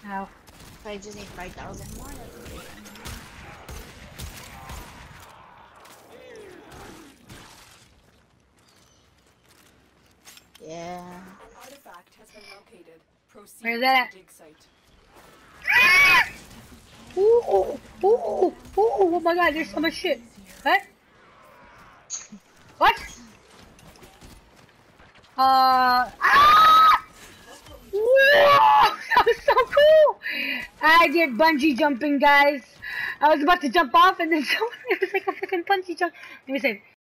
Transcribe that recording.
How? If I just need 5,000 more, that's okay. Yeah. Artifact has been located. Proceed Where's that to dig site. Ooh, ooh, ooh, oh my god, there's so much shit. What? What? Whoa! That was so cool! I did bungee jumping, guys. I was about to jump off and then someone, it was like a freaking bungee jump. Let me see.